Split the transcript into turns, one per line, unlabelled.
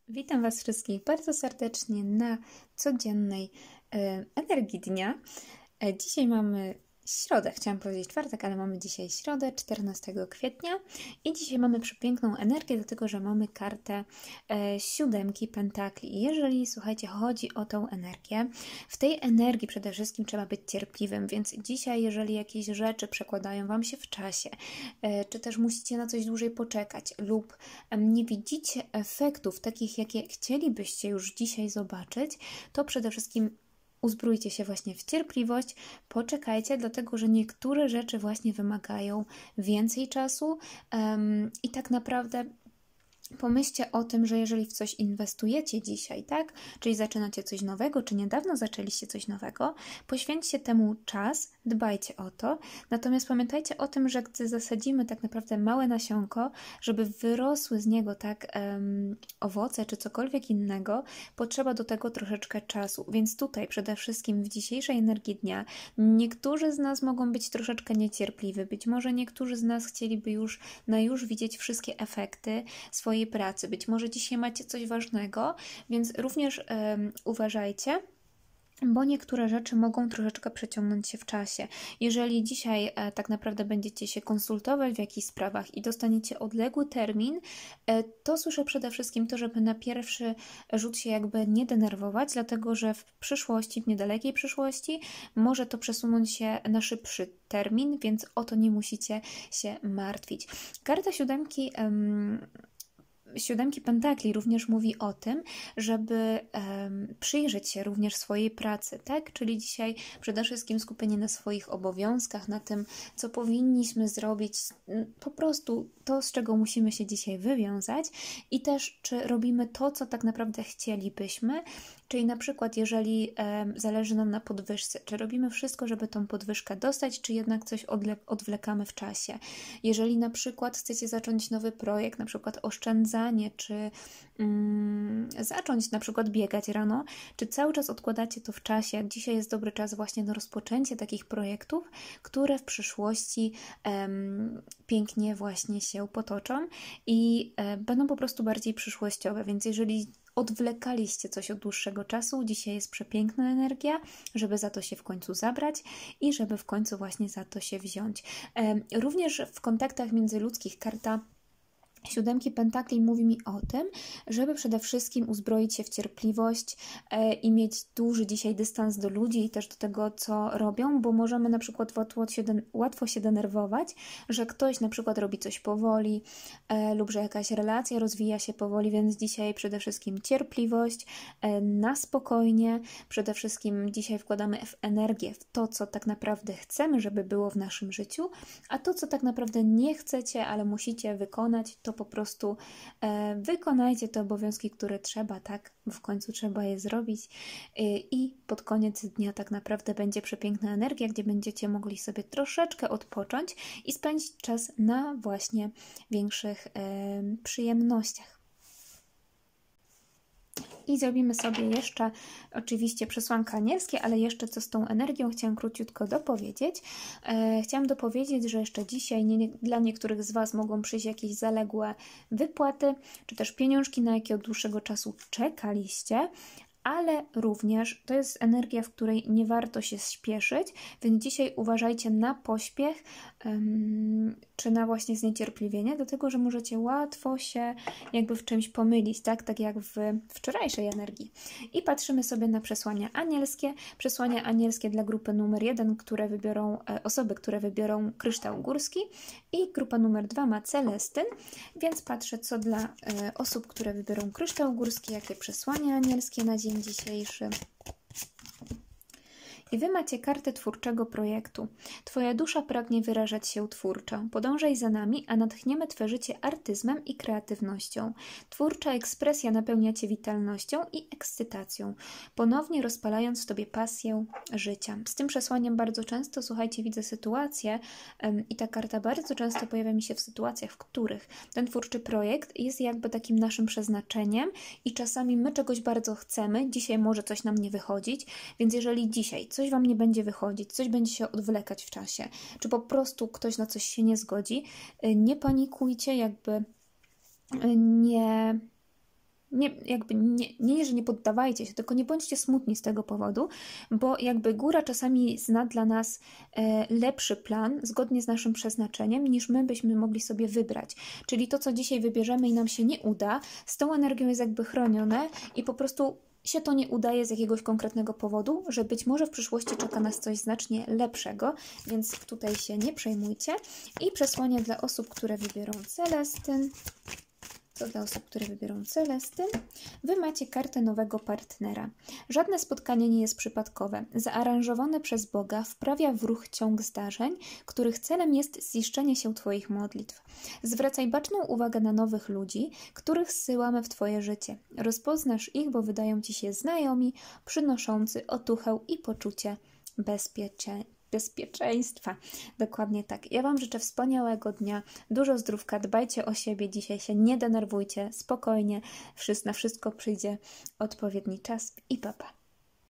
Witam Was wszystkich bardzo serdecznie na codziennej energii dnia. Dzisiaj mamy środę, chciałam powiedzieć czwartek, ale mamy dzisiaj środę, 14 kwietnia i dzisiaj mamy przepiękną energię, dlatego że mamy kartę siódemki pentakli. Jeżeli, słuchajcie, chodzi o tą energię, w tej energii przede wszystkim trzeba być cierpliwym, więc dzisiaj, jeżeli jakieś rzeczy przekładają Wam się w czasie, czy też musicie na coś dłużej poczekać lub nie widzicie efektów takich, jakie chcielibyście już dzisiaj zobaczyć, to przede wszystkim uzbrójcie się właśnie w cierpliwość, poczekajcie, dlatego że niektóre rzeczy właśnie wymagają więcej czasu i tak naprawdę pomyślcie o tym, że jeżeli w coś inwestujecie dzisiaj, tak? Czyli zaczynacie coś nowego, czy niedawno zaczęliście coś nowego, poświęćcie temu czas, dbajcie o to. Natomiast pamiętajcie o tym, że gdy zasadzimy tak naprawdę małe nasionko, żeby wyrosły z niego owoce czy cokolwiek innego, potrzeba do tego troszeczkę czasu. Więc tutaj przede wszystkim w dzisiejszej energii dnia niektórzy z nas mogą być troszeczkę niecierpliwi. Być może niektórzy z nas chcieliby już widzieć wszystkie efekty swojej pracy. Być może dzisiaj macie coś ważnego, więc również uważajcie, bo niektóre rzeczy mogą troszeczkę przeciągnąć się w czasie. Jeżeli dzisiaj tak naprawdę będziecie się konsultować w jakichś sprawach i dostaniecie odległy termin, to słyszę przede wszystkim to, żeby na pierwszy rzut się jakby nie denerwować, dlatego że w przyszłości, w niedalekiej przyszłości może to przesunąć się na szybszy termin, więc o to nie musicie się martwić. Karta siódemki pentakli również mówi o tym, żeby przyjrzeć się również swojej pracy, tak? Czyli dzisiaj przede wszystkim skupienie na swoich obowiązkach, na tym, co powinniśmy zrobić, po prostu to, z czego musimy się dzisiaj wywiązać i też, czy robimy to, co tak naprawdę chcielibyśmy, czyli na przykład, jeżeli zależy nam na podwyżce, czy robimy wszystko, żeby tą podwyżkę dostać, czy jednak coś odwlekamy w czasie. Jeżeli na przykład chcecie zacząć nowy projekt, na przykład oszczędzanie, czy zacząć na przykład biegać rano, czy cały czas odkładacie to w czasie. Dzisiaj jest dobry czas właśnie na rozpoczęcie takich projektów, które w przyszłości pięknie właśnie się potoczą i będą po prostu bardziej przyszłościowe, więc jeżeli odwlekaliście coś od dłuższego czasu, dzisiaj jest przepiękna energia, żeby za to się w końcu zabrać i żeby w końcu właśnie za to się wziąć. Również w kontaktach międzyludzkich karta siódemki pentakli mówi mi o tym, żeby przede wszystkim uzbroić się w cierpliwość i mieć duży dzisiaj dystans do ludzi i też do tego, co robią, bo możemy na przykład łatwo się denerwować, że ktoś na przykład robi coś powoli lub że jakaś relacja rozwija się powoli, więc dzisiaj przede wszystkim cierpliwość, na spokojnie, przede wszystkim dzisiaj wkładamy energię w to, co tak naprawdę chcemy, żeby było w naszym życiu, a to, co tak naprawdę nie chcecie, ale musicie wykonać, to po prostu wykonajcie te obowiązki, które trzeba, tak? Bo w końcu trzeba je zrobić i pod koniec dnia tak naprawdę będzie przepiękna energia, gdzie będziecie mogli sobie troszeczkę odpocząć i spędzić czas na właśnie większych przyjemnościach. I zrobimy sobie jeszcze oczywiście przesłanka anielskie, ale jeszcze co z tą energią chciałam króciutko dopowiedzieć. Chciałam dopowiedzieć, że jeszcze dzisiaj dla niektórych z Was mogą przyjść jakieś zaległe wypłaty, czy też pieniążki, na jakie od dłuższego czasu czekaliście, ale również to jest energia, w której nie warto się śpieszyć, więc dzisiaj uważajcie na pośpiech czy na właśnie zniecierpliwienie, dlatego że możecie łatwo się jakby w czymś pomylić, tak jak w wczorajszej energii. I patrzymy sobie na przesłania anielskie. Przesłania anielskie dla grupy numer 1, które wybiorą osoby, które wybiorą kryształ górski i grupa numer 2 ma celestyn, więc patrzę, co dla osób, które wybiorą kryształ górski, jakie przesłania anielskie na dzień dzisiejszy. I Wy macie kartę twórczego projektu. Twoja dusza pragnie wyrażać się twórczo. Podążaj za nami, a natchniemy Twe życie artyzmem i kreatywnością. Twórcza ekspresja napełnia Cię witalnością i ekscytacją, ponownie rozpalając w Tobie pasję życia. Z tym przesłaniem bardzo często, słuchajcie, widzę sytuacje i ta karta bardzo często pojawia mi się w sytuacjach, w których ten twórczy projekt jest jakby takim naszym przeznaczeniem i czasami my czegoś bardzo chcemy, dzisiaj może coś nam nie wychodzić, więc jeżeli dzisiaj coś Wam nie będzie wychodzić, coś będzie się odwlekać w czasie, czy po prostu ktoś na coś się nie zgodzi, nie panikujcie, jakby nie Nie, że nie poddawajcie się, tylko nie bądźcie smutni z tego powodu, bo jakby góra czasami zna dla nas lepszy plan, zgodnie z naszym przeznaczeniem, niż my byśmy mogli sobie wybrać. Czyli to, co dzisiaj wybierzemy i nam się nie uda, z tą energią jest jakby chronione i po prostu się to nie udaje z jakiegoś konkretnego powodu, że być może w przyszłości czeka nas coś znacznie lepszego, więc tutaj się nie przejmujcie. I przesłanie dla osób, które wybiorą Celestyn. Co dla osób, które wybiorą Celestyn? Wy macie kartę nowego partnera. Żadne spotkanie nie jest przypadkowe. Zaaranżowane przez Boga wprawia w ruch ciąg zdarzeń, których celem jest ziszczenie się Twoich modlitw. Zwracaj baczną uwagę na nowych ludzi, których zsyłamy w Twoje życie. Rozpoznasz ich, bo wydają Ci się znajomi, przynoszący otuchę i poczucie bezpieczeństwa. Dokładnie tak. Ja Wam życzę wspaniałego dnia, dużo zdrówka, dbajcie o siebie dzisiaj, się nie denerwujcie, spokojnie, na wszystko przyjdzie odpowiedni czas i pa, pa.